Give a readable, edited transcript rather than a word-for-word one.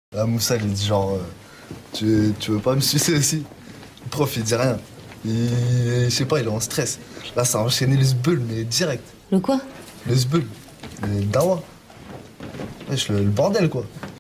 Ah, Moussa, il dit genre, tu veux pas me sucer aussi? Le prof, il dit rien. Je sais pas, il est en stress. Là, ça a enchaîné le sbeul, mais direct. Le quoi? Le sbeul. Le dawa. Wesh, le bordel, quoi.